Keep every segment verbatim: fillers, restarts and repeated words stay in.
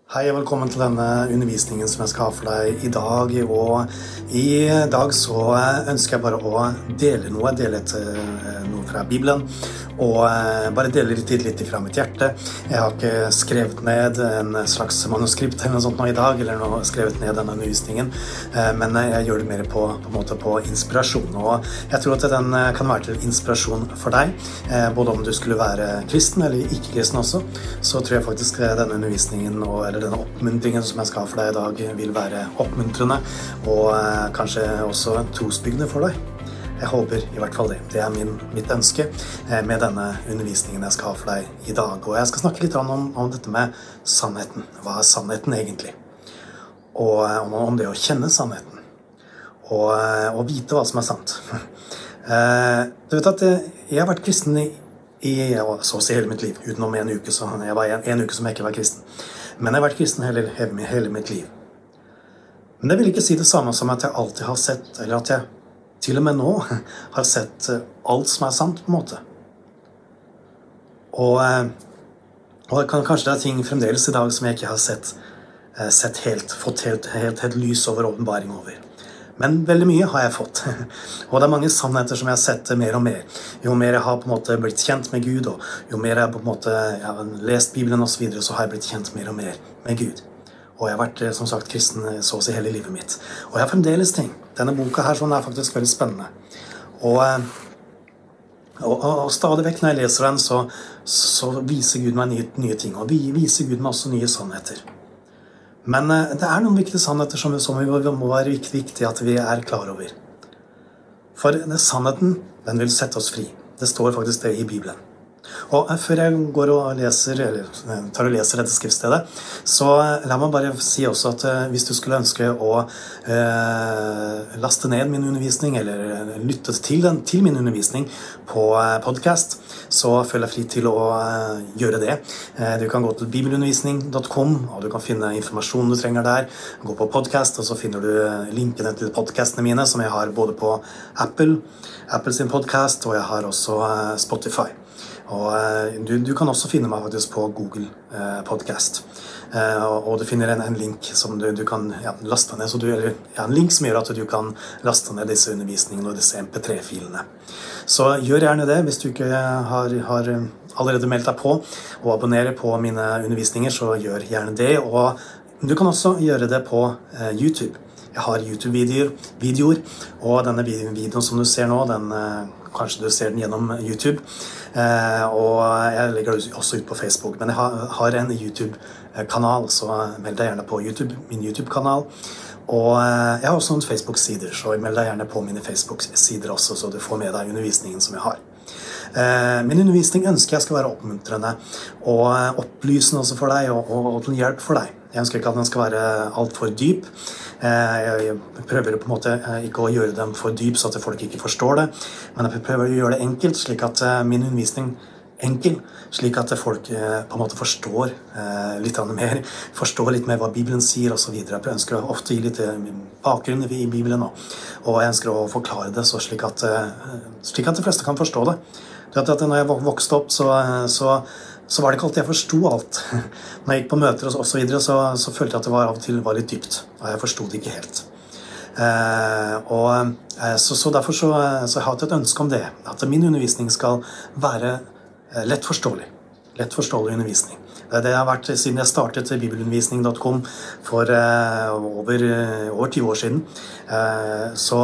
Hei og velkommen til denne undervisningen som jeg skal ha for deg i dag. Og i dag så ønsker jeg bare å dele noe, dele et, noe fra Bibelen, og bare dele litt, litt fra mitt hjerte. Jeg har ikke skrevet ned en slags manuskript eller noe sånt nå i dag, eller noe skrevet ned denne undervisningen, men jeg gjør det mer på, på en måte på inspirasjon. Og jeg tror at den kan være til inspirasjon for deg, både om du skulle være kristen eller ikke kristen også, så tror jeg faktisk denne undervisningen og eller denne oppmuntringen som jeg skal ha for deg i dag vil være oppmuntrende og eh, kanskje også trosbyggende for deg. Jeg håper i hvert fall det. Det er min, mitt ønske eh, med denne undervisningen jeg skal ha for deg i dag. Og jeg skal snakke litt om, om dette med sannheten. Hva er sannheten egentlig? Og om, om det å kjenne sannheten. Og, og vite hva som er sant. eh, du vet at jeg har vært kristen i, i så å si hele mitt liv, utenom en uke, så jeg var en, en uke som jeg ikke var kristen. Men jeg har vært kristen hele, hele, hele mitt liv. Men det vil ikke si det samme som at jeg alltid har sett, eller at jeg til og med nå har sett alt som er sant på en måte. Og, og kan, kanskje det er ting fremdeles i dag som jeg ikke har sett, sett helt, fått helt, helt, helt lys over, åpenbaring over. Men veldig mye har jeg fått. Og det er mange sannheter som jeg har sett mer og mer. Jo mer jeg har på en måte blitt kjent med Gud, og jo mer jeg på en måte jeg har lest Bibelen og så videre, så har jeg blitt kjent mer og mer med Gud. Og jeg har vært, som sagt, kristen så å si hele livet mitt. Og jeg har fremdeles ting. Denne boka her sånn er faktisk veldig spennende. Og, og, og, og stadig vekk når jeg leser den, så, så viser Gud meg nye, nye ting. Og vi viser Gud meg også nye sannheter. Men det er noen viktige sannheter som, som vi må være viktig at vi er klar over. For sannheten, den vil sette oss fri. Det står faktisk det i Bibelen. Og før jeg går og leser, eller tar og leser dette skriftstedet, så la meg bare si også at hvis du skulle ønske å eh, laste ned min undervisning, eller lytte til, den, til min undervisning på podcast, så føler jeg fri til å uh, gjøre det. Uh, du kan gå til bibelundervisning punktum com, og du kan finne informasjon du trenger der. Gå på podcast, og så finner du linkene til podcastene mine, som jeg har både på Apple, Apple sin podcast, og jeg har også uh, Spotify. Og uh, du, du kan også finne meg faktisk på Google uh, Podcast. Uh, og du finner en, en link som du, du kan ja, laste ned, så du, eller ja, en link som gjør at du kan laste ned disse undervisningene og disse M P tre filene. Så gjør gjerne det hvis du ikke har, har allerede meldt deg på og abonnerer på mine undervisninger, så gjør gjerne det. Og du kan også gjøre det på uh, YouTube. Jeg har YouTube-videoer, videoer, og denne videoen som du ser nå, den, uh, kanskje du ser den gjennom YouTube. Uh, og jeg legger det også ut på Facebook, men jeg har, har en YouTube-kanal, så meld deg gjerne på YouTube, min YouTube-kanal. Og jeg har også noen Facebook-sider, så meld deg gjerne på mine Facebook-sider også, så du får med deg undervisningen som jeg har. Min undervisning ønsker jeg skal være oppmuntrende og opplysende også for deg, og, og, og til hjelp for deg. Jeg ønsker ikke at den skal være alt for dyp. Jeg prøver på en måte ikke å gjøre den for dyp, så at folk ikke forstår det, men jeg prøver å gjøre det enkelt, slik at min undervisning enkel, slik at folk på en måte forstår litt mer, forstår litt mer hva Bibelen sier og så videre. Jeg ønsker å ofte gi litt bakgrunn i Bibelen, og jeg ønsker å forklare det så slik at, slik at de fleste kan forstå det. At når jeg vokste opp, så, så, så var det ikke alltid jeg forstod alt. Når jeg gikk på møter og så videre, så, så følte jeg at det var, av og til var litt dypt, og jeg forstod det ikke helt. Eh, og, så, så derfor så, så jeg har jeg et ønske om det, at min undervisning skal være lett forståelig. Lett forståelig undervisning. Det har vært siden jeg startet bibelundervisning punktum com for uh, over, uh, over tyve år siden. Uh, så,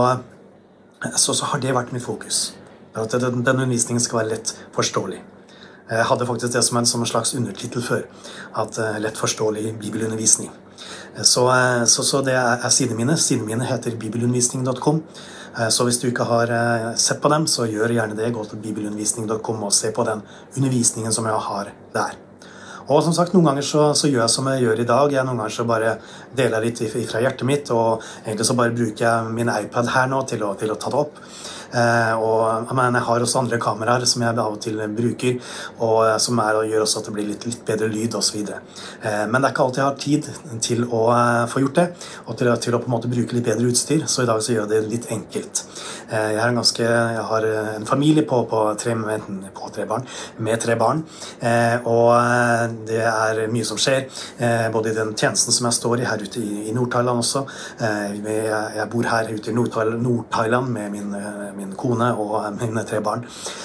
så, så har det vært mitt fokus. At den, den undervisningen skal være lett forståelig. Jeg hadde faktisk det som en, som en slags undertitel før. At uh, lett forståelig bibelundervisning. Så, uh, så, så det er, er sidene mine. Sidene mine heter bibelundervisning punktum com. Så hvis du ikke har sett på dem, så gjør gjerne det. Gå til bibelundervisning punktum com og se på den undervisningen som jeg har der. Og som sagt, noen ganger så, så gjør jeg som jeg gjør i dag. Jeg noen ganger så bare deler litt fra hjertet mitt, og egentlig så bare bruker jeg min iPad her nå til å, til å ta det opp. Og men jeg har også andre kameraer som jeg av og til bruker, og som er, og gjør også at det blir litt, litt bedre lyd og så videre. Men det er ikke alltid jeg har tid til å få gjort det, og til, til å på en måte bruke litt bedre utstyr, så i dag så gjør jeg det litt enkelt. Jeg har en, ganske, jeg har en familie på, på, tre, på tre barn, med tre barn, og det er mye som skjer, både i den tjenesten som jeg står i her ute i, i Nord-Thailand også. Jeg, jeg bor her ute i Nord-Thailand med min, min kone og mine tre barn.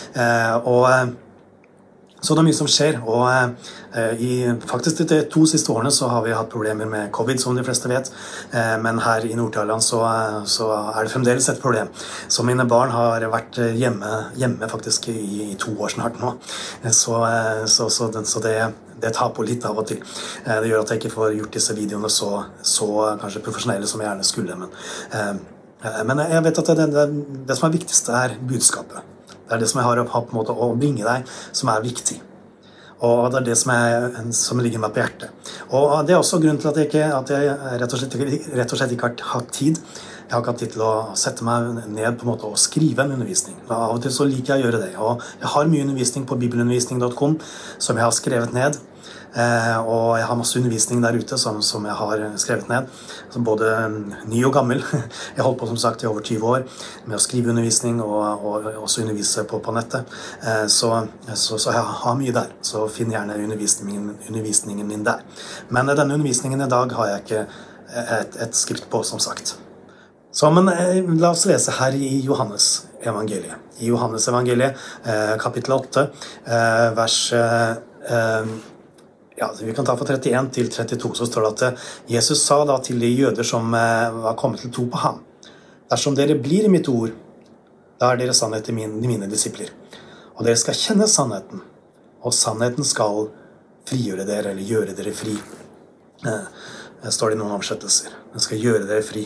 Og så det er mye som skjer, og eh, i faktisk de to siste årene så har vi hatt problemer med covid, som de fleste vet, eh, men her i Nord-Thailand så, så er det fremdeles et problem. Så mine barn har vært hjemme, hjemme faktisk i, i to år snart nå, så, så, så, så det, det tar på litt av og til. Eh, det gjør at jeg ikke får gjort disse videoene så, så kanskje profesjonelle som jeg gjerne skulle, men, eh, men jeg vet at det, det, det som er viktigst er budskapet. Det er det som jeg har på en måte å bringe deg, som er viktig. Og det er det som, er, som ligger meg på hjertet. Og det er også grunnen til at jeg, ikke, at jeg rett, og slett, rett og slett ikke har hatt tid. Jeg har ikke hatt tid til å sette meg ned på en måte og skrive en undervisning. Av og til så liker jeg å gjøre det. Og jeg har mye undervisning på bibelundervisning punktum com som jeg har skrevet ned. Eh, og jeg har masse undervisning der ute som, som jeg har skrevet ned, som både ny og gammel. Jeg holdt på som sagt i over tyve år med å skrive undervisning og, og også undervise på, på nettet. Eh, så, så, så jeg har mye der, så finn gjerne undervisningen, undervisningen min der. Men denne undervisningen i dag har jeg ikke et, et skript på, som sagt. Så, men eh, la oss lese her i Johannes evangeliet. I Johannes evangeliet, eh, kapittel åtte, eh, vers eh, ja, vi kan ta fra trettien til trettito, så står det at Jesus sa da til de jøder som var kommet til tro på ham: dersom dere blir i mitt ord, da er dere sannhet i mine, mine disipler. Og dere skal kjenne sannheten, og sannheten skal frigjøre dere, eller gjøre dere fri. Det står det i noen omsettelser. Den skal gjøre dere fri.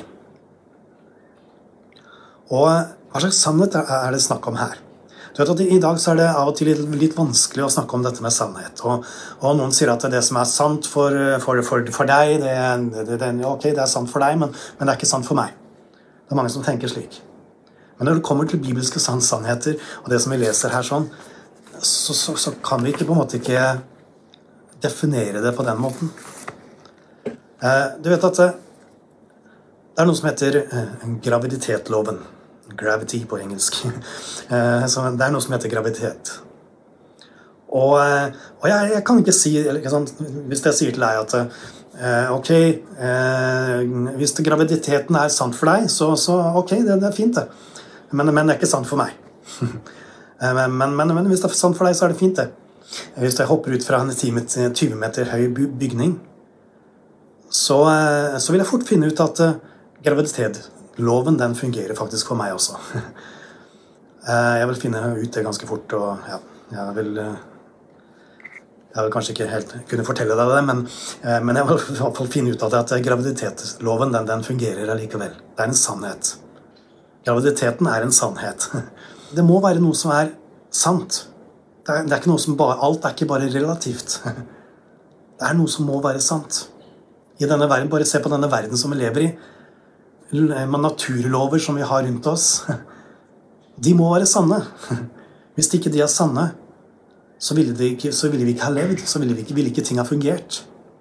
Og hva slags sannhet er det snakk om her? Du vet at I dag så er det av og til litt, litt vanskelig å snakke om dette med sannhet. Og, og noen sier at det som er sant for, for, for, for deg, det er, det, det, ok, det er sant for deg, men, men det er ikke sant for meg. Det er mange som tenker slik. Men når det kommer til bibelske sannheter, og det som vi leser her sånn, så, så, så kan vi ikke på en måte ikke definere det på den måten. Eh, du vet at det er noe som heter graviditetsloven. Gravity på engelsk. Så det er noe som heter graviditet. Og, og jeg, jeg kan ikke si, ikke sånn, hvis jeg sier til deg at ok, hvis graviditeten er sant for deg, så, så ok, det, det er fint det. Men, men det er ikke sant for meg. Men, men, men hvis det er sant for deg, så er det fint det. Hvis jeg hopper ut fra en tyve meter høy bygning, så, så vil jeg fort finne ut at graviditet loven, den fungerer faktisk for meg også. Jeg vil finne ut det ganske fort, og ja, jeg vil, jeg vil kanskje ikke helt kunne fortelle deg det, men, men jeg vil i hvert fall finne ut av det at graviditetsloven, den, den fungerer allikevel. Det er en sannhet. Graviditeten er en sannhet. Det må være noe som er sant. Det er, det er ikke noe som bare, alt er ikke bare relativt. Det er noe som må være sant. I denne verden, bare se på denne verden som vi lever i, med naturlover som vi har rundt oss, de må være sanne. Hvis ikke de er sanne, så ville, de ikke, så ville vi ikke ha levd, så ville, vi ikke, ville ikke ting ha fungert.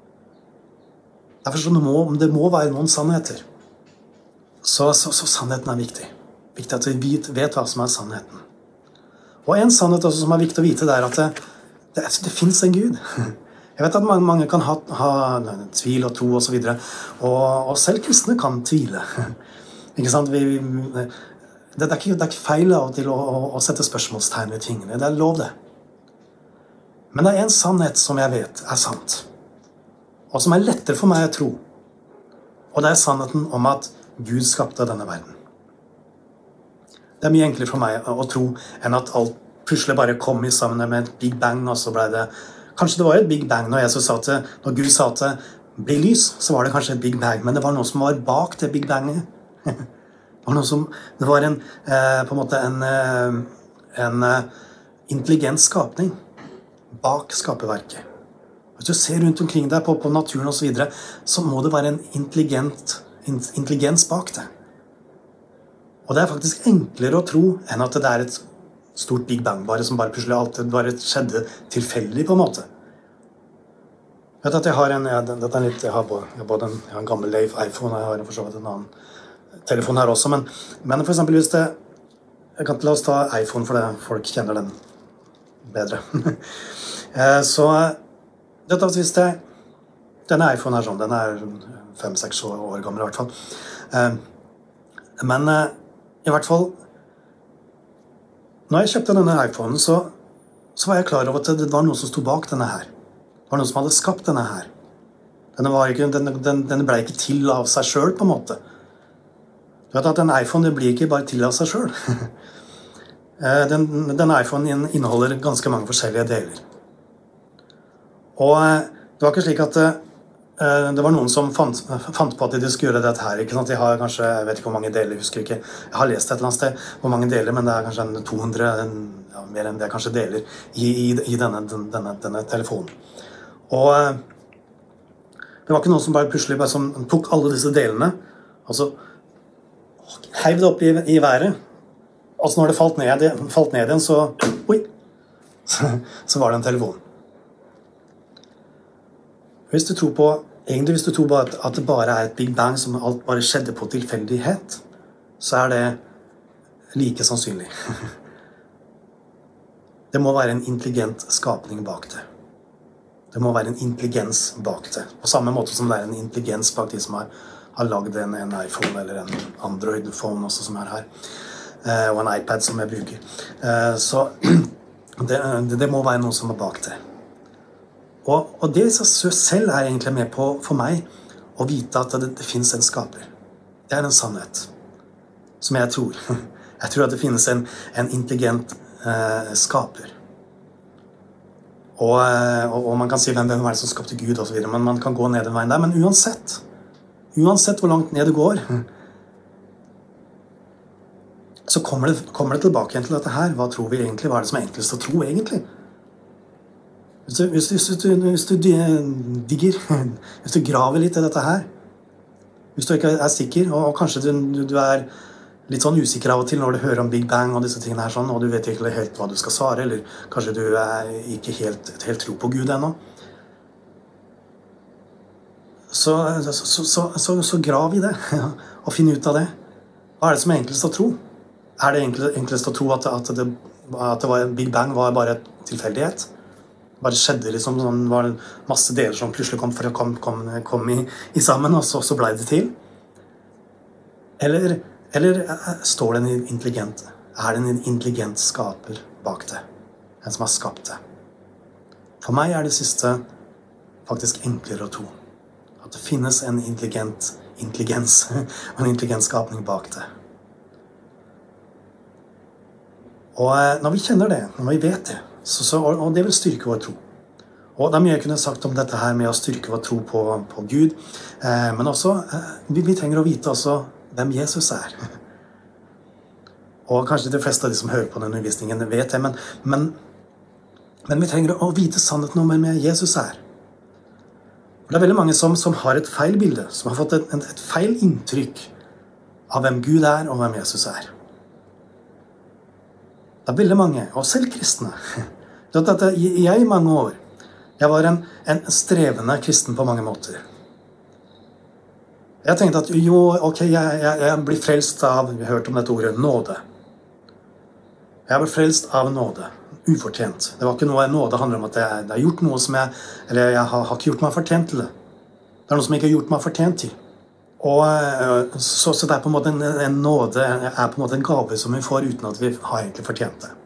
Derfor så det må det må være noen sannheter. Så, så, så sannheten er viktig. Viktig at vi vet hva som er sannheten. Og en sannhet også som er viktig å vite, det er at det, det, det finnes en Gud. Jeg vet at mange, mange kan ha, ha tvil og tro og så videre, og, og selv kristne kan tvile. Ikke sant? Vi, vi, det, det, er ikke, det er ikke feil av og til å, å, å sette spørsmålstegn ved tingene, det er lov det. Men det er en sannhet som jeg vet er sant, og som er lettere for meg å tro. Og det er sannheten om at Gud skapte denne verden. Det er mye enklere for meg å tro enn at alt plutselig bare kom i sammen med et Big Bang, og så ble det kanskje det var et Big Bang når, Jesus sa til, når Gud sa til bli lys, så var det kanskje et Big Bang, men det var noe som var bak det Big Banget. Det var noe som, det var en, eh, på en måte en, eh, en eh, intelligent skapning bak skaperverket. Hvis du ser rundt omkring deg på, på naturen og så videre, så må det være en intelligent, intelligens bak det. Og det er faktisk enklere å tro enn at det er et stort Big Bang, bare som bare plutselig alt bare skjedde tilfeldig på en måte. Jeg vet at jeg har en, jeg, dette er litt, jeg har både, jeg har både en, jeg har en gammel iPhone, og jeg har for så vidt en annen telefon her også, men, men for eksempel hvis det, jeg kan ikke la oss ta iPhone for det, folk kjenner den bedre. Så dette hvis det, denne iPhone er sånn, den er fem seks år gammel i hvert fall. Men i hvert fall, når jeg kjøpte denne iPhonen, så, så var jeg klar over at det var noe som stod bak denne her. Det var noe som hadde skapt denne her. Denne, var ikke, den, den, den ble ikke til av seg selv på en måte. Du vet at en iPhone det blir ikke bare til av seg selv. den, denne iPhonen inneholder ganske mange forskjellige deler. Og det var ikke slik at det var noen som fant, fant på at de skulle gjøre dette her. Ikke sant? De har kanskje, jeg vet ikke hvor mange deler, jeg husker ikke. Jeg har lest et eller annet sted hvor mange deler, men det er kanskje to hundre, ja, mer enn det kanskje deler i, i, i denne, denne, denne telefonen. Og det var ikke noen som bare plutselig bare som tok alle disse delene, og så heiv det opp i, i været. Og så når det falt ned, falt ned igjen, så, oi, så, så var det en telefon. Hvis du tror på, egentlig hvis du tror på at, at det bare er et Big Bang som alt bare skjedde på tilfeldighet, så er det like sannsynlig. Det må være en intelligent skapning bak det. Det må være en intelligens bak det. På samme måte som det er en intelligens bak de som har, har laget en, en iPhone eller en Android-phone også som er her. Eh, og en iPad som jeg bruker. Eh, så det, det må være noe som er bak det. Og, og det selv er egentlig med på for meg å vite at det, det finnes en skaper. Det er en sannhet som jeg tror. Jeg tror at det finnes en, en intelligent eh, skaper. Og, og, og man kan si hvem, hvem er det som skapte Gud og så videre, men man kan gå ned den veien der. Men uansett, uansett hvor langt ned du går, så kommer det, kommer det tilbake igjen til dette her. Hva tror vi egentlig? Hva er det som er enklest å tro egentlig? Hvis du, hvis, du, hvis, du, hvis du digger, hvis du graver litt i dette her, hvis du ikke er sikker, og, og kanskje du, du er litt sånn usikker av og til når du hører om Big Bang og disse tingene her sånn, og du vet ikke helt hva du skal svare, eller kanskje du er ikke helt, helt tro på Gud ennå, så, så, så, så, så grav i det, og finn ut av det. Hva er det som er enklest å tro? Er det enklest å tro at, at, det, at det var, Big Bang var bare et tilfeldighet? Bare skjedde liksom, sånn, var det masse deler som plutselig kom, for å kom, kom, kom i, i sammen, og så, så ble det til. Eller, eller står det en intelligent, er det en intelligent skaper bak det? En som har skapt det? For meg er det siste faktisk enklere å tro. At det finnes en intelligent intelligens, og en intelligent skapning bak det. Og når vi kjenner det, når vi vet det, Så, så, og det vil styrke vår tro. Og det er mye jeg kunne sagt om dette her med å styrke vår tro på, på Gud. Eh, men også, eh, vi, vi trenger å vite også hvem Jesus er. Og kanskje de fleste av de som hører på den undervisningen vet det, men, men, men vi trenger å vite sannheten om hvem Jesus er. Og det er veldig mange som, som har et feil bilde, som har fått et, et feil inntrykk av hvem Gud er og hvem Jesus er. Det er veldig mange, og selv kristne. Jeg i mange år, jeg var en, en strevende kristen på mange måter. Jeg tenkte at jo, ok, jeg, jeg, jeg blir frelst av, vi har hørt om dette ordet, nåde. Jeg ble frelst av nåde, ufortjent. Det var ikke noe nåde handler om at jeg, jeg har gjort noe som jeg, eller jeg har, har ikke gjort meg fortjent til det. Det er noe som jeg ikke har gjort meg fortjent til. Og så, så det er på en måte en, en nåde, er på en måte en gave som vi får uten at vi har egentlig fortjent det.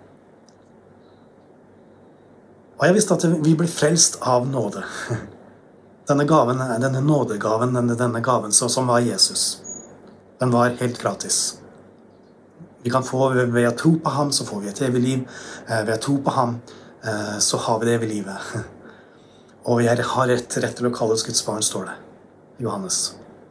Og jeg visste at vi blir frelst av nåde. Denne gaven, denne nådegaven, denne, denne gaven som var Jesus, den var helt gratis. Vi kan få, ved å tro på ham, så får vi et evig liv. Ved å tro på ham, så har vi det evig livet. Og vi har rett, rett til å kalles Guds barn, står det. Johannes.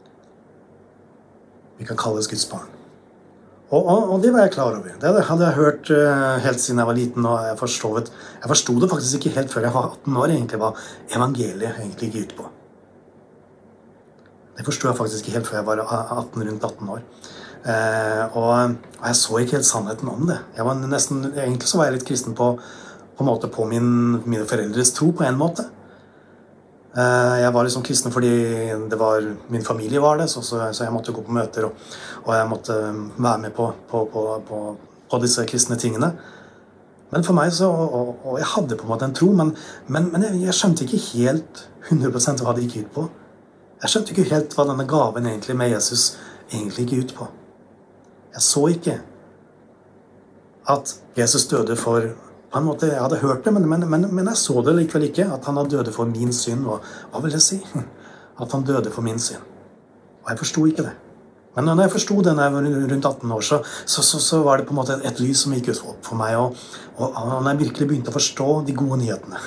Vi kan kalles Guds barn. Og, og, og det var jeg klar over. Det hadde jeg hørt uh, helt siden jeg var liten, og jeg forstod, jeg forstod det faktisk ikke helt før jeg var atten år, egentlig, hva evangeliet egentlig gikk ut på. Det forstod jeg faktisk ikke helt før jeg var atten, rundt atten år. Eh, og, og jeg så ikke helt sannheten om det. Jeg var nesten, egentlig så var jeg litt kristen på, på, en måte på min, mine foreldres tro på en måte. Eh, jeg var liksom kristen fordi det var, min familie var det, så, så, så jeg måtte gå på møter, og, og jeg måtte være med på, på, på, på, på disse kristne tingene. Men for meg så, og, og jeg hadde på en måte en tro, men, men, men jeg, jeg skjønte ikke helt hundre prosent hva det gikk ut på. Jeg skjønte ikke helt hva denne gaven egentlig med Jesus egentlig gikk ut på. Jeg så ikke at Jesus døde for, på en måte, jeg hadde hørt det, men, men, men, men jeg så det likevel ikke, at han døde for min synd, og hva vil jeg si? At han døde for min synd. Og jeg forstod ikke det. Men når jeg forstod det når jeg var rundt atten år, så, så, så, så var det på en måte et lys som gikk ut for meg, og, og, og når jeg virkelig begynte å forstå de gode nyhetene.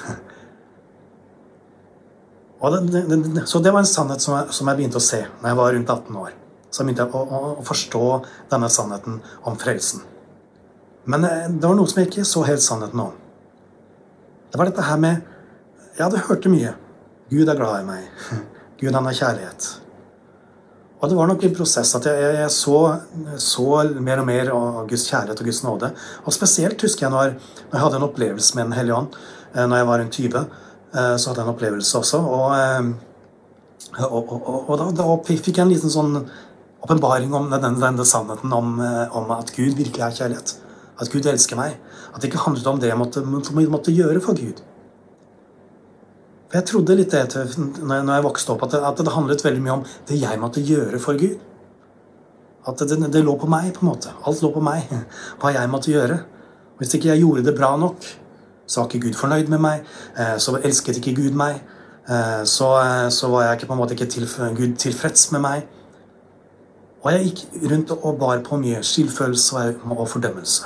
Og det, det, det, så det var en sannhet som jeg, som jeg begynte å se når jeg var rundt atten år. Så jeg begynte å, å, å forstå denne sannheten om frelsen. Men det var noe som jeg ikke så helt sannheten om. Det var dette her med, jeg hadde hørt det mye. Gud er glad i meg. Gud, han er kjærlighet. Og det var nok en prosess at jeg, jeg, jeg så, så mer og mer av Guds kjærlighet og Guds nåde. Og spesielt husker jeg når, når jeg hadde en opplevelse med Den hellige ånd, når jeg var rundt tyve, så hadde jeg en opplevelse også. Og, og, og, og, og da, da fikk jeg en liten sånn åpenbaring om denne, denne sannheten om, om at Gud virkelig er kjærlighet. At Gud elsker meg. At det ikke handlet om det jeg måtte, måtte gjøre for Gud. For jeg trodde litt det når jeg vokste opp, at det, at det handlet veldig mye om det jeg måtte gjøre for Gud. At det, det, det lå på meg, på en måte. Alt lå på meg, hva jeg måtte gjøre. Og hvis ikke jeg gjorde det bra nok, så var ikke Gud fornøyd med meg, så elsket ikke Gud meg, så, så var jeg ikke, på en måte ikke tilf Gud tilfreds med meg. Og jeg gikk rundt og bar på mye skyldfølelse og fordømmelse.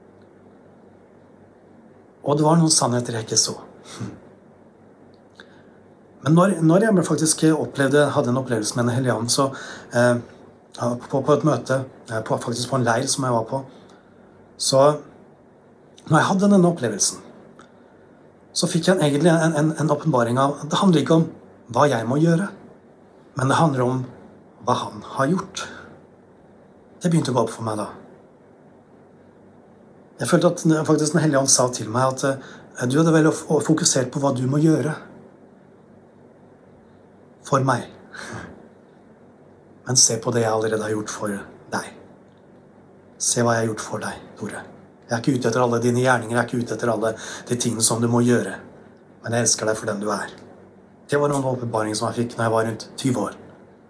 Og det var noen sannheter jeg ikke så. Men når, når jeg faktisk opplevde, hadde en opplevelse med Den hellige ånd, så eh, på, på et møte, på, faktisk på en leir som jeg var på, så når jeg hadde denne opplevelsen, så fikk jeg egentlig en, en, en åpenbaring av, det handler ikke om hva jeg må gjøre, men det handler om hva han har gjort. Det begynte å gå opp for meg da. Jeg følte at faktisk Den hellige ånd sa til meg at du hadde vel fokusert på hva du må gjøre for meg. Men se på det jeg allerede har gjort for deg. Se hva jeg har gjort for deg, Tore. Jeg er ikke ute etter alle dine gjerninger, jeg er ikke ute etter alle de tingene som du må gjøre. Men jeg elsker deg for den du er. Det var noen åpenbaringer som jeg fikk når jeg var rundt tyve år.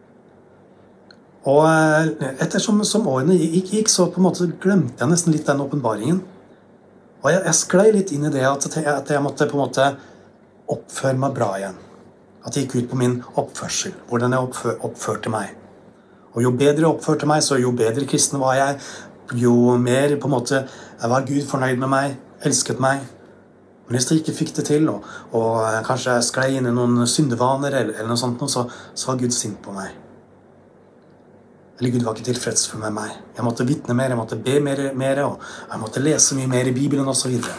Og ettersom som årene gikk, gikk, så på en måte glemte jeg nesten litt den åpenbaringen. Og jeg, jeg sklei litt inn i det at jeg, at jeg måtte på en måte oppføre meg bra igjen. At jeg gikk ut på min oppførsel, hvordan jeg oppfør, oppførte meg. Og jo bedre jeg oppførte meg, så jo bedre kristen var jeg, jo mer på en måte var Gud fornøyd med meg, elsket meg. Men hvis jeg ikke fikk det til, og, og kanskje jeg sklei inn i noen syndevaner eller, eller noe sånt, så, så var Gud sint på meg. Eller Gud var ikke tilfreds for meg. Jeg måtte vitne mer, jeg måtte be mer, mer og jeg måtte lese mye mer i Bibelen og så videre.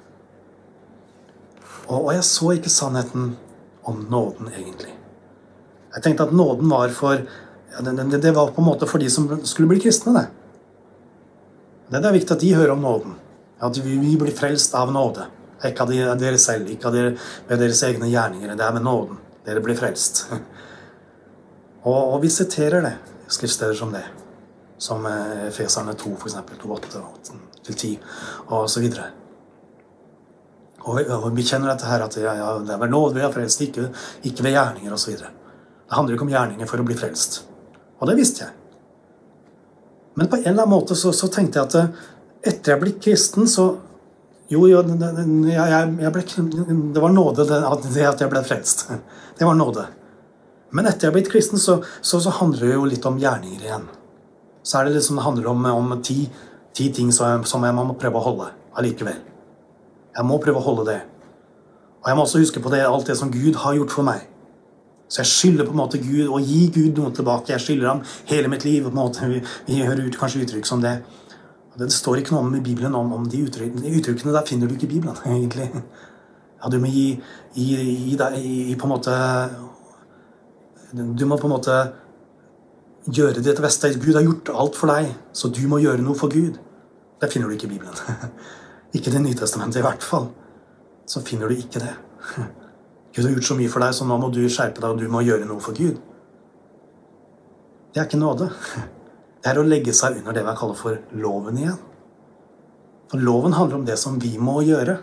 Og, og jeg så ikke sannheten om nåden egentlig. Jeg tenkte at nåden var for, ja, det, det, det var på en måte for de som skulle bli kristne, det. Det er viktig at de hører om nåden. At vi, vi blir frelst av nåde. Ikke av dere selv, ikke av dere, med deres egne gjerninger. Det er med nåden. Dere blir frelst. Og, og vi siterer det, skriftsteder som det. Som Efeserne to, for eksempel, to, åtte til ti, og så videre. Og, og vi kjenner dette her, at ja, ja, det er vel nåde vi har frelst, ikke, ikke ved gjerninger og så videre. Det handler ikke om gjerninger for å bli frelst. Og det visste jeg. Men på en eller annen måte så, så tenkte jeg at etter jeg ble kristen, så jo, jo det, det, jeg, jeg ble, det var nåde det, det at jeg ble frelst. Det var nåde. Men etter jeg ble kristen, så, så, så handler det jo litt om gjerninger igjen. Så er det liksom, det handler om, om ti, ti ting som, som jeg må prøve å holde allikevel. Jeg må prøve å holde det. Og jeg må også huske på det, alt det som Gud har gjort for meg. Så jeg skylder på en måte Gud, og gi Gud noe tilbake. Jeg skylder ham hele mitt liv. På en måte. Vi, vi hører ut, kanskje uttrykk som det. Det står ikke noe om i Bibelen om, om de uttrykkene. De uttrykkene der finner du ikke i Bibelen, egentlig. Ja, du må gi, gi, gi deg i, på en måte... Du må på en måte gjøre ditt beste. Gud har gjort alt for deg, så du må gjøre noe for Gud. Det finner du ikke i Bibelen. Ikke i Det nye testamentet i hvert fall. Så finner du ikke det. Gud har gjort så mye for deg, så nå må du skjerpe deg, og du må gjøre noe for Gud. Det er ikke nåde. Det er å legge seg under det vi kaller for loven igjen. For loven handler om det som vi må gjøre.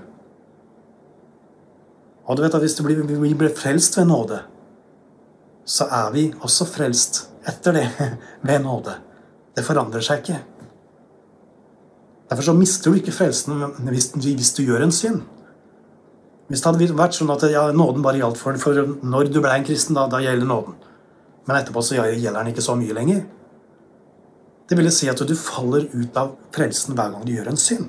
Og du vet at hvis det blir, vi blir frelst ved nåde, så er vi også frelst etter det ved nåde. Det forandrer seg ikke. Derfor så mister du ikke frelsen hvis, hvis du gjør en synd. Hvis det hadde vært sånn at ja, nåden bare gjaldt for, for når du ble en kristen, da, da gjelder nåden. Men etterpå så gjelder den ikke så mye lenger. Det vil si at du faller ut av frelsen hver gang du gjør en synd.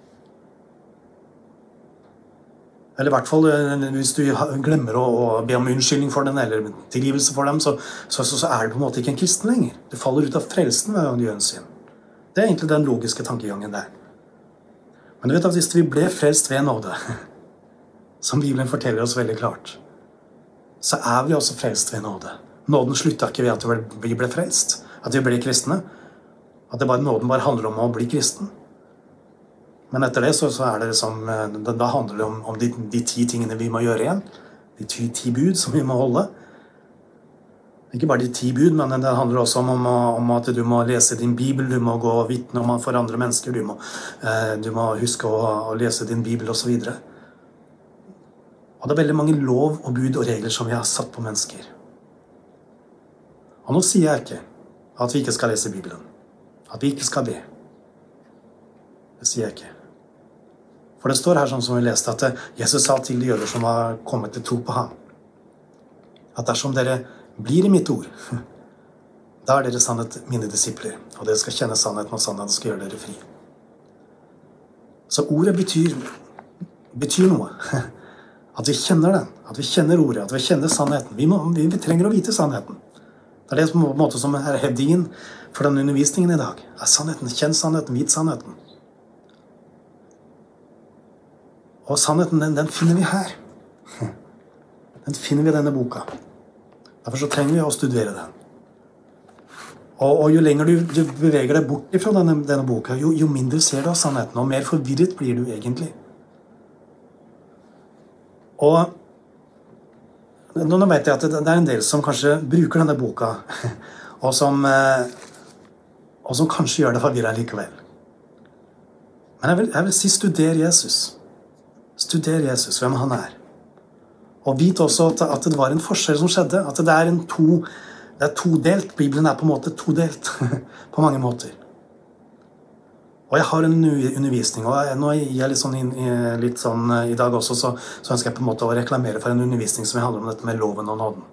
Eller i hvert fall hvis du glemmer å, å be om unnskyldning for den, eller tilgivelse for dem, så, så, så, så er du på en måte ikke en kristen lenger. Du faller ut av frelsen hver gang du gjør en synd. Det er egentlig den logiske tankegangen der. Men du vet at hvis vi ble frelst ved nåde, som Bibelen forteller oss veldig klart, så er vi også frelst ved nåde. Nåden slutta ikke ved at vi ble frelst, at vi ble kristne. At det bare, nåden bare handler om å bli kristen. Men etter det så, så er det som, da handler det om, om de, de ti tingene vi må gjøre igjen. De ti, ti bud som vi må holde. Ikke bare de ti bud, men det handler også om, om, om at du må lese din Bibel, du må gå og vitne om for andre mennesker, du må, eh, du må huske å, å lese din Bibel og så videre. Og det er veldig mange lov og bud og regler som vi har satt på mennesker. Og nå sier jeg ikke at vi ikke skal lese Bibelen. At vi ikke skal be. Det sier jeg ikke. For det står her sånn som vi leste, at Jesus sa til de jøder som var kommet til tro på ham, at dersom dere blir i mitt ord, da er dere sannhet mine disipler, og dere skal kjenne sannheten, og sannheten skal gjøre dere fri. Så ordet betyr, betyr noe. At vi kjenner den, at vi kjenner ordet, at vi kjenner sannheten. Vi, må, vi, vi trenger å vite sannheten. Det er det på en måte som er headingen for den undervisningen i dag. Er sannheten, kjenn sannheten, vit sannheten. Og sannheten, den, den finner vi her. Den finner vi i denne boka. Derfor så trenger vi å studere den. Og, og jo lenger du, du beveger deg bort fra denne, denne boka, jo, jo mindre ser du av sannheten, og mer forvirret blir du egentlig. Og nå vet jeg at det er en del som kanskje bruker denne boka, og som, og som kanskje gjør det forvirret likevel. Men jeg vil, jeg vil si studer Jesus. Studer Jesus, hvem han er. Og vit også at, at det var en forskjell som skjedde, at det er en to, det er todelt. Bibelen er på en måte todelt, på mange måter. Og jeg har en undervisning, og nå gir jeg litt sånn, litt sånn i dag også, så, så ønsker jeg på en måte å reklamere for en undervisning som handler om dette med loven og nåden.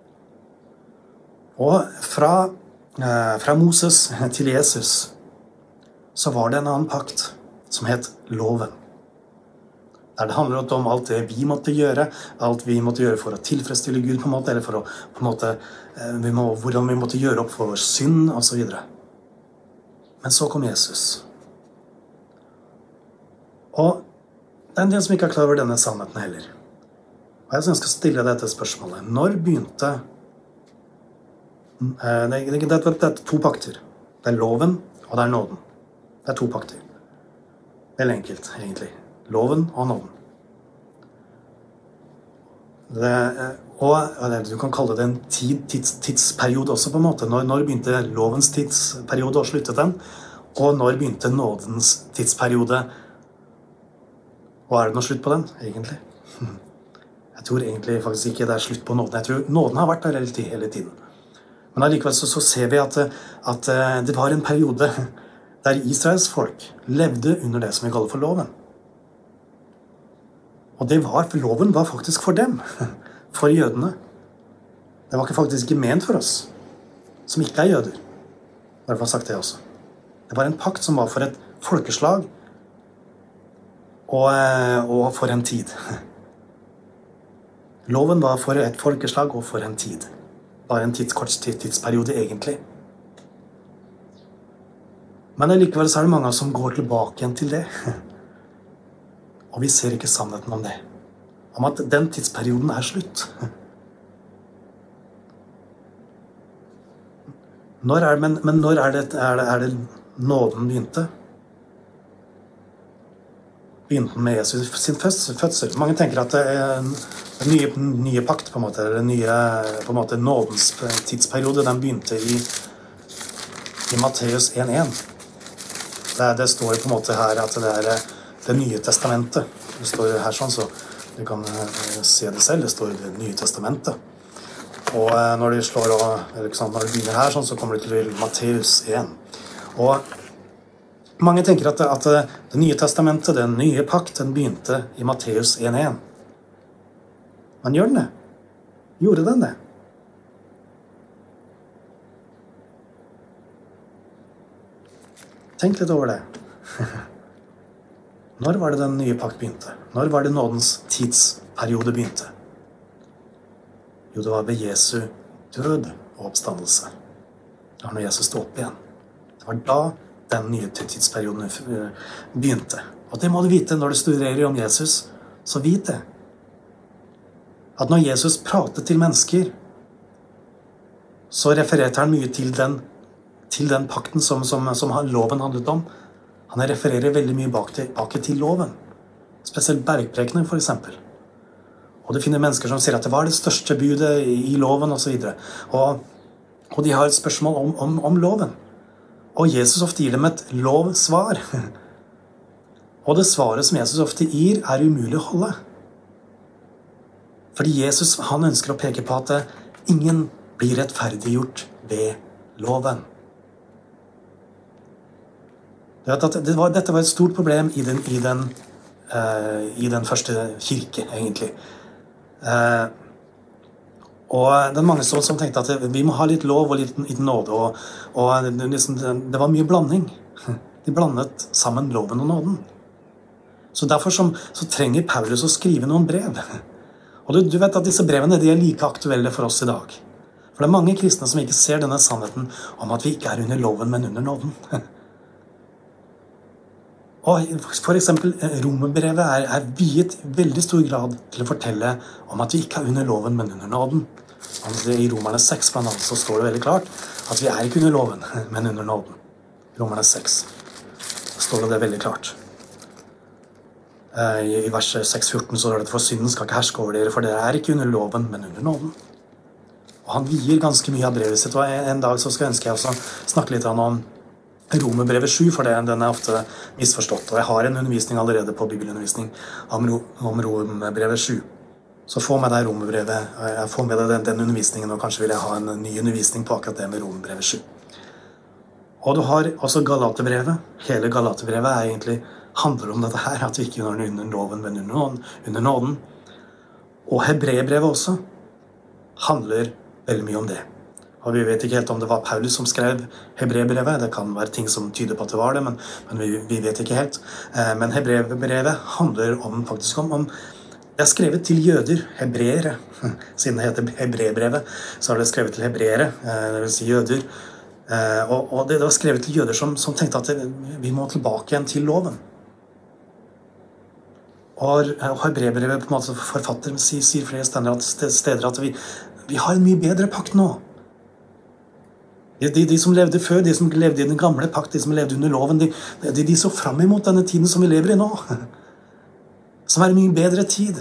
Og fra, fra Moses til Jesus, så var det en annen pakt som het loven. Der det handler om alt det vi måtte gjøre, alt vi måtte gjøre for å tilfredsstille Gud på en måte, eller for å, på en måte, vi må, hvordan vi måtte gjøre opp for vår synd, og så videre. Men så kom Jesus. Og det er en del som ikke er klar over denne sannheten heller. Og jeg ønsker å stille deg dette spørsmålet. Når begynte... Eh, det, det, det, det er to pakter. Det er loven, og det er nåden. Det er to pakter. Veldig enkelt, egentlig. Loven og nåden. Det, og du kan kalle det en tid, tids, tidsperiode også på en måte. Når, når begynte lovens tidsperiode og sluttet den? Og når begynte nådens tidsperiode? Og er det noe slutt på den, egentlig? Jeg tror egentlig faktisk ikke det er slutt på nåden. Jeg tror nåden har vært der hele, hele tiden. Men allikevel så, så ser vi at, at det var en periode der Israels folk levde under det som vi kaller for loven. Og det var, for loven var faktisk for dem, for jødene. Det var ikke faktisk ment for oss, som ikke er jøder. Bare for å ha sagt det også. Det var en pakt som var for et folkeslag, og, og for en tid. Loven var for et folkeslag og for en tid. Bare en tidskort tidsperiode egentlig. Men likevel så er det mange som går tilbake igjen til det. Og vi ser ikke sannheten om det. Om at den tidsperioden er slutt. Når er, men, men når er det, er, det, er det nåden begynte? Begynte med Jesus sin fødsel. Mange tenker at det er en nye, nye pakt, på en måte, eller nye, på en måte, nådens tidsperiode, den begynte i, i Matteus en en. Det, det står på en måte her at det er det nye testamentet. Det står her sånn, så du kan se det selv. Det står det nye testamentet. Og når du slår, eller når du begynner her, sånn, så kommer du til Matteus en. Og mange tenker at, det, at det, det nye testamentet, den nye pakt, den begynte i Matteus en en. Men gjør den det? Gjorde den det? Tenk litt over det. Når var det den nye pakt begynte? Når var det nådens tidsperiode begynte? Jo, det var ved Jesu død og oppstandelse. Det var når Jesus stod opp igjen. Det var da den nye tidsperioden begynte. Og det må du vite når du studerer om Jesus, så vit det. At når Jesus pratet til mennesker, så refererte han mye til den, til den pakten som, som, som loven handlet om. Han refererer veldig mye bak til, bak til loven. Spesielt bergprekenen, for eksempel. Og det finner mennesker som sier at det var det største budet i, i loven, og så videre. Og, og de har et spørsmål om, om, om loven. Og Jesus ofte gir dem et lovsvar. Og det svaret som Jesus ofte gir, er umulig å holde. Fordi Jesus, han ønsker å peke på at ingen blir rettferdiggjort ved loven. Det var, dette var et stort problem i den, i den, uh, i den første kirke, egentlig. Uh, og det er mange som, som tenkte at vi må ha litt lov og litt, litt nåde, og, og liksom, det var mye blanding. De blandet sammen loven og nåden. Så derfor som, så trenger Paulus å skrive noen brev. Og du, du vet at disse brevene de er like aktuelle for oss i dag. For det er mange kristne som ikke ser denne sannheten om at vi ikke er under loven, men under nåden. Og for eksempel, Romerbrevet er, er viet i veldig stor grad til å fortelle om at vi ikke er under loven, men under nåden. I Romerne seks blant annet så står det veldig klart at vi er ikke under loven, men under nåden. Romerne seks står det, det veldig klart. I, i vers seks fjorten så er det for synden skal ikke herske over dere, for dere er ikke under loven, men under nåden. Og han vier ganske mye av brevet sitt, og en, en dag så skal jeg ønske jeg også snakke litt om Romerbrevet sju, for det, den er ofte misforstått. Og jeg har en undervisning allerede på bibelundervisning om, om Romerbrevet sju. Så få med deg Romerbrevet, jeg får med deg den, den undervisningen, og kanskje vil jeg ha en ny undervisning på akkurat det med Romerbrevet sju. Og du har også Galaterbrevet. Hele Galaterbrevet er egentlig, handler om dette her, at vi ikke er under loven, men under nåden. Under nåden. Og Hebreerbrevet også handler veldig mye om det. Og vi vet ikke helt om det var Paulus som skrev Hebreerbrevet. Det kan være ting som tyder på at det var det, men, men vi, vi vet ikke helt. Eh, men Hebreerbrevet handler om, faktisk om, om det er skrevet til jøder, hebreere. Siden det heter Hebreerbrevet, så er det skrevet til hebreere, eh, det vil si jøder. Eh, og, og det, det var skrevet til jøder som, som tenkte at det, vi må tilbake igjen til loven. Og, og Hebreerbrevet på en måte forfatter sier, sier flere steder at vi, vi har en mye bedre pakt nå. De, de, de som levde før, de som levde i den gamle pakt, de som levde under loven, de, de, de så frem imot denne tiden som vi lever i nå. Som er en mye bedre tid.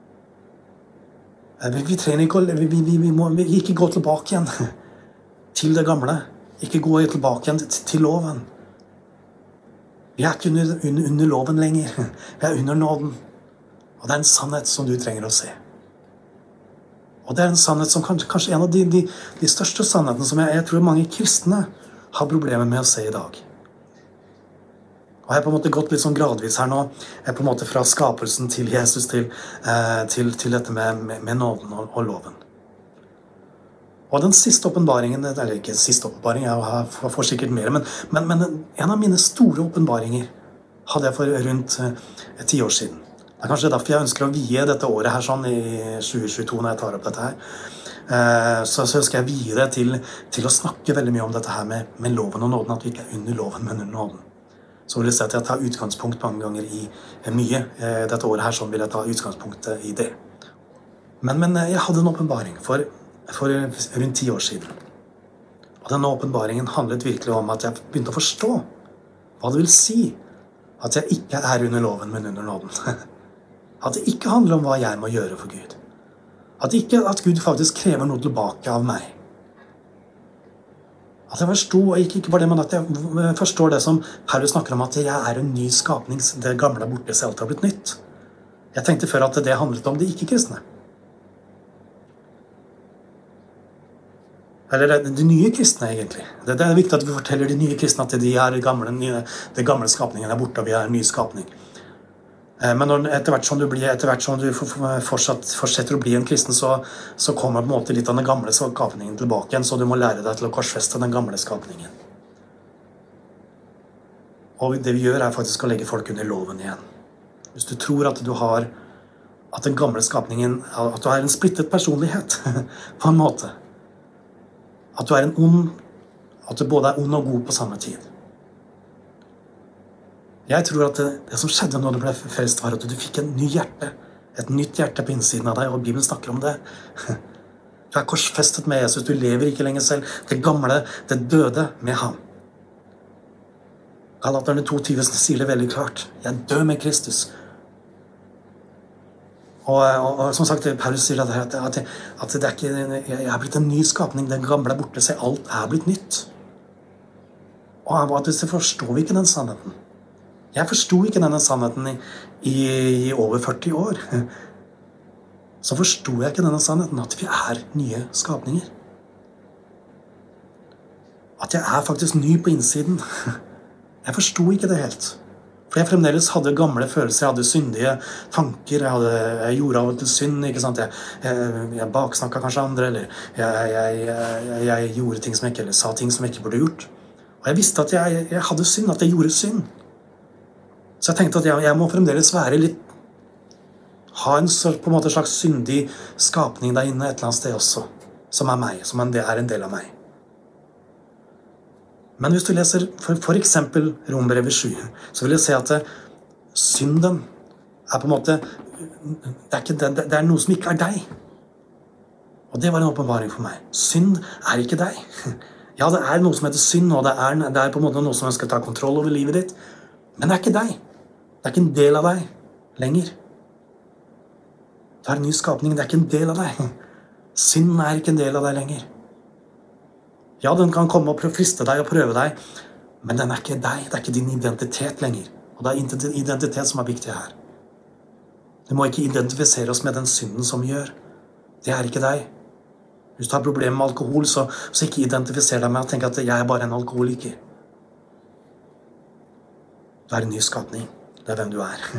Vi, vi trenger ikke, vi, vi, vi må ikke gå tilbake igjen til det gamle. Ikke gå tilbake igjen til, til loven. Vi er ikke under, under, under loven lenger. Vi er under nåden. Og det er en sannhet som du trenger å se. Og det er en sannhet som kanskje, kanskje en av de, de, de største sannhetene som jeg, jeg tror mange kristne har problemer med å se i dag. Og jeg har på en måte gått litt sånn gradvis her nå, jeg er på en måte fra skapelsen til Jesus til, eh, til, til dette med, med, med nåden og, og loven. Og den siste åpenbaringen, eller ikke siste åpenbaring, jeg får sikkert mer, men, men, men en av mine store åpenbaringer hadde jeg for rundt eh, ti år siden. Det er kanskje derfor jeg ønsker å vie dette året her sånn i tjue tjueto når jeg tar opp dette her. Så, så ønsker jeg vie det til, til å snakke veldig mye om dette her med, med loven og nåden, at vi ikke er under loven, men under nåden. Så vil jeg si at jeg tar utgangspunkt mange ganger i mye. Dette året her sånn vil jeg ta utgangspunkt i det. Men, men jeg hadde en åpenbaring for, for rundt ti år siden. Og denne åpenbaringen handlet virkelig om at jeg begynte å forstå hva det vil si at jeg ikke er under loven, men under nåden. At det ikke handler om hva jeg må gjøre for Gud. At ikke at Gud faktisk krever noe tilbake av meg. At jeg forstod, ikke, ikke bare det, men at jeg forstår det som Paulus snakker om, at jeg er en ny skapning, det gamle er borte, så alt har blitt nytt. Jeg tenkte før at det handlet om de ikke-kristne. Eller de nye kristne, egentlig. Det, det er viktig at vi forteller de nye kristne at de er gamle, nye, det gamle skapningen er borte, og vi er en ny skapning. Men når, etter hvert som du, blir, etter hvert som du fortsatt, fortsetter å bli en kristen, så, så kommer på en måte litt av den gamle skapningen tilbake igjen, så du må lære deg til å korsfeste den gamle skapningen. Og det vi gjør er faktisk å legge folk under loven igjen. Hvis du tror at du har, at den gamle skapningen, at du har en splittet personlighet, på en måte, at du er en ond, at du både er ond og god på samme tid. Jeg tror at det, det som skjedde når du ble frelst, var at du fikk en ny hjerte, et nytt hjerte på innsiden av deg, og Bibelen snakker om det. Du er korsfestet med Jesus, du lever ikke lenger selv. Det gamle, det døde med ham. Galaterne to tyve sier det veldig klart. Jeg dør med Kristus. Og, og, og som sagt, Paulus sier at, at, at, at det er ikke, jeg er blitt en ny skapning, den gamle er borte, så alt er blitt nytt. Og at så forstår vi ikke den sannheten. Jeg forstod ikke denne sannheten i, i, i over førti år. Så forstod jeg ikke denne sannheten, at vi er nye skapninger. At jeg er faktisk ny på innsiden. Jeg forstod ikke det helt. For jeg fremdeles hadde gamle følelser, jeg hadde syndige tanker, jeg, hadde, jeg gjorde av og til synd, ikke sant? Jeg, jeg, jeg baksnakket kanskje andre, eller jeg, jeg, jeg, jeg gjorde ting som jeg ikke, eller sa ting som jeg ikke burde gjort. Og jeg visste at jeg, jeg hadde synd, at jeg gjorde synd. Så jeg tenkte at jeg, jeg må fremdeles være litt, ha en på en måte slags syndig skapning der inne et eller annet sted også, som er meg, som er en del av meg. Men hvis du leser for, for eksempel Romerbrevet sju, så vil jeg se at synden er på en måte, det er, ikke, det, det er noe som ikke er deg. Og det var en åpenbaring for meg. Synd er ikke deg. Ja, det er noe som heter synd, og det er, det er på en måte noe som skal ta kontroll over livet ditt. Men det er ikke deg. Det er ikke en del av deg lenger. Det er en ny skapning, det er ikke en del av deg. Synd er ikke en del av deg lenger. Ja, den kan komme og friste deg og prøve deg, men den er ikke deg, det er ikke din identitet lenger. Og det er identitet som er viktig her. Du må ikke identifisere oss med den synden som gjør. Det er ikke deg. Hvis du har problemer med alkohol, så, så ikke identifiser deg med å tenke at jeg er bare en alkoholiker. Du er en ny skapning. Det er hvem du er.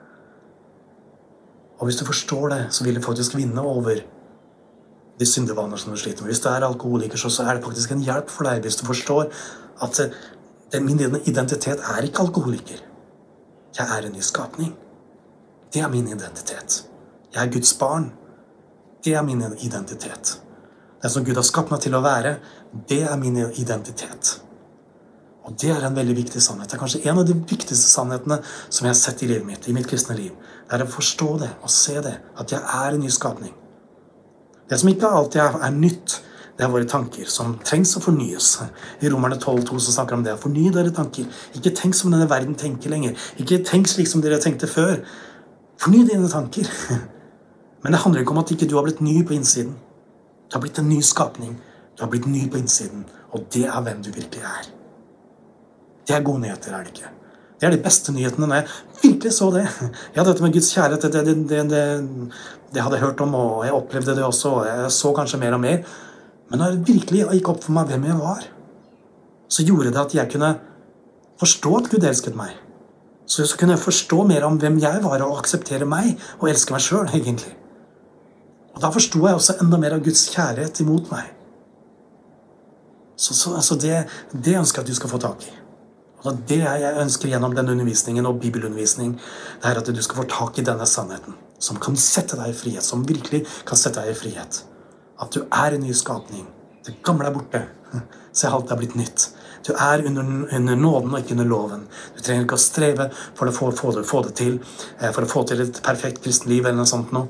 Og hvis du forstår det, så vil du faktisk vinne over de syndevaner som du sliter med. Hvis du er alkoholiker, så er det faktisk en hjelp for deg hvis du forstår at min identitet er ikke alkoholiker. Jeg er en ny skapning. Det er min identitet. Jeg er Guds barn. Det er min identitet. Det som Gud har skapt meg til å være, det er min identitet. Og det er en veldig viktig sannhet. Det er kanskje en av de viktigste sannhetene som jeg har sett i livet mitt, i mitt kristne liv. Det er å forstå det og se det, at jeg er en ny skapning. Det som ikke alltid er, er nytt, det er våre tanker, som trengs å fornyes. I Romerne tolv to så snakker om det. Forny dere tanker. Ikke tenk som denne verden tenker lenger. Ikke tenk slik som dere tenkte før. Forny dine tanker. Men det handler ikke om at ikke du har blitt ny på innsiden. Du har blitt en ny skapning. Du har blitt ny på innsiden. Og det er hvem du virkelig er. Det er gode nyheter, er det ikke? Det er de beste nyhetene når jeg virkelig så det. Ja, dette med Guds kjærlighet, det, det, det, det, det hadde jeg hørt om, og jeg opplevde det også, og jeg så kanskje mer og mer. Men når det virkelig gikk opp for meg hvem jeg var, så gjorde det at jeg kunne forstå at Gud elsket meg. Så jeg kunne forstå mer om hvem jeg var, og akseptere meg, og elske meg selv, egentlig. Og da forstod jeg også enda mer av Guds kjærlighet imot meg. Så, så, så det, det ønsker jeg at du skal få tak i. Og det jeg ønsker gjennom denne undervisningen og bibelundervisning, det er at du skal få tak i denne sannheten, som kan sette deg i frihet, som virkelig kan sette deg i frihet. At du er en ny skapning. Det gamle er borte. Se, alt er blitt nytt. Du er under, under nåden og ikke under loven. Du trenger ikke å streve for å få, få, det, få det til, for å få til et perfekt kristenliv eller noe sånt noe.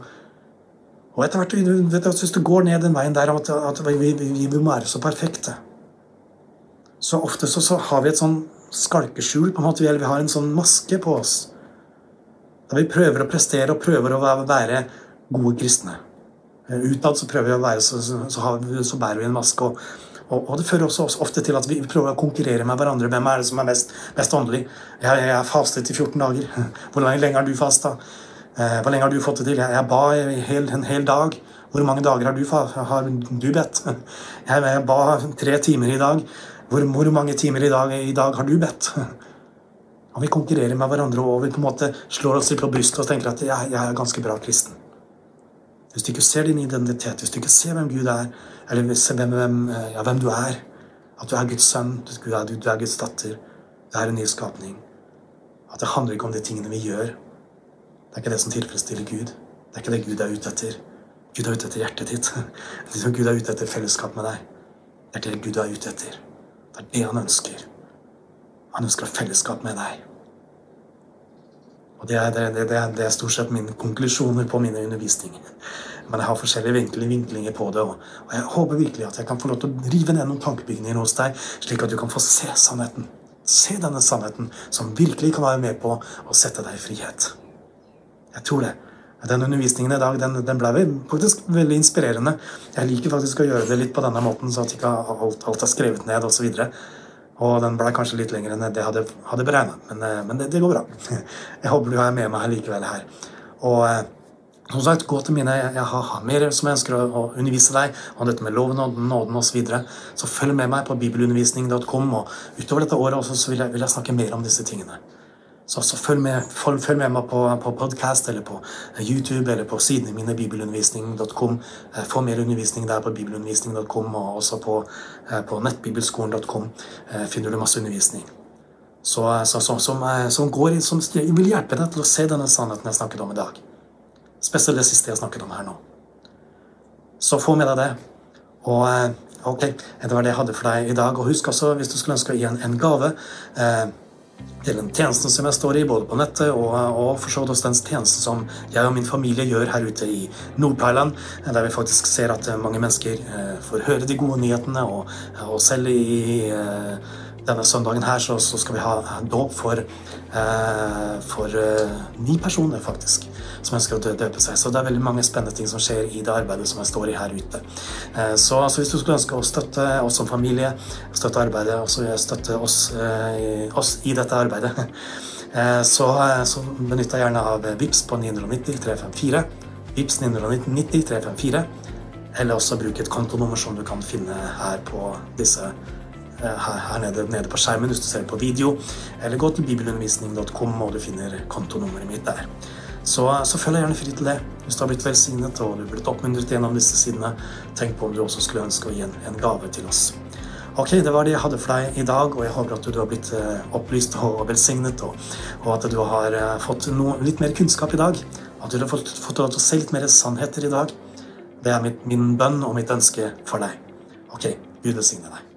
Og etter hvert, du vet, hvis du går ned den veien der, at, at vi, vi, vi må være så perfekte. så ofte så, så har vi et sånn skalkeskjul på en måte, eller vi har en sånn maske på oss. Da vi prøver å prestere og prøver å være gode kristne. Utad så prøver vi å være, så, så, så, har vi, så bærer vi en maske, og, og, og det fører også ofte til at vi prøver å konkurrere med hverandre. Hvem er det som er mest, mest åndelig? Jeg, jeg er fastet i fjorten dager. Hvor lenge har du fastet? Hvor lenge har du fått det til? Jeg, jeg ba en hel, en hel dag. Hvor mange dager har du, har du bedt? Jeg, jeg ba tre timer i dag. Hvor, hvor mange timer i dag, i dag har du bedt? Og vi konkurrerer med hverandre, og vi på en måte slår oss litt på brystet og tenker at jeg, jeg er ganske bra kristen. Hvis du ikke ser din identitet, hvis du ikke ser hvem Gud er, eller hvem, hvem, ja, hvem du er, at du er Guds sønn, du er, du er Guds datter, du er en ny skapning, at det handler ikke om de tingene vi gjør. Det er ikke det som tilfredsstiller Gud. Det er ikke det Gud er ute etter. Gud er ute etter hjertet ditt. Gud er ute etter fellesskap med deg. Det er det Gud er ute etter. Det er det han ønsker. Han ønsker fellesskap med deg. Og det er, det, det, det er stort sett mine konklusjoner på mine undervisninger. Men jeg har forskjellige vinklinger, vinklinger på det, og, og jeg håper virkelig at jeg kan få lov til å rive ned noen tankebygninger hos deg, slik at du kan få se sannheten. Se denne sannheten, som virkelig kan være med på å sette deg i frihet. Jeg tror det. Den undervisningen i dag, den, den ble faktisk veldig inspirerende. Jeg liker faktisk å gjøre det litt på denne måten, så at ikke alt, alt er skrevet ned, og så videre. Og den ble kanskje litt lenger enn det jeg hadde, hadde beregnet, men, men det, det går bra. Jeg håper du er med meg her likevel her. Og som sagt, gå til mine, jeg har, har mer som jeg ønsker å, å undervise deg om dette med loven og nåden og så videre. Så følg med meg på bibelundervisning punktum com, og utover dette året også så vil jeg, vil jeg snakke mer om disse tingene. Så, så følg, med, følg, følg med meg på, på podcast, eller på YouTube, eller på sidene mine, bibelundervisning punktum com. Få mer undervisning der på bibelundervisning punktum com, og også på, på nettbibelskolen punktum com finner du masse undervisning. Så, så, så, som, som, går, som vil hjelpe deg til å se denne sannheten jeg snakket om i dag. Spesielt det siste jeg snakket om her nå. Så få med deg det. Og ok, det var det jeg hadde for deg i dag. Og husk også, hvis du skulle ønske å gi en, en gave, eh, til den tjenesten som jeg står i, både på nettet og, og for så vidt også den tjenesten som jeg og min familie gjør her ute i Nord-Thailand, der vi faktisk ser at mange mennesker eh, får høre de gode nyhetene, og, og selv i eh, denne søndagen her så, så skal vi ha dåp for, eh, for eh, ni personer faktisk, som ønsker å døpe seg. Så det er veldig mange spennende ting som skjer i det arbeidet som jeg står i her ute. Eh, så altså, hvis du skulle ønske å støtte oss som familie, støtte arbeidet, og så støtte oss, eh, oss i dette arbeidet, eh, så, så benytter jeg gjerne av Vips på ni ni null tre fem fire, Vips ni ni null tre fem fire, eller også bruke et kontonummer som du kan finne her på disse Her, her nede, nede på skjermen hvis du ser på video, eller gå til bibelundervisning punktum com, og du finner kontonummeret mitt der. Så, så følg deg gjerne fri til det. Hvis du har blitt velsignet og du har blitt oppmuntret gjennom disse sidene, tenk på om du også skulle ønske å gi en, en gave til oss. Ok, det var det jeg hadde for deg i dag, og jeg håper at du har blitt uh, opplyst og velsignet, og, og at du har uh, fått noe, litt mer kunnskap i dag, at du har fått, fått lov til å se litt mer sannheter i dag. Det er mitt, min bønn og mitt ønske for deg. Ok, Gud velsigne deg.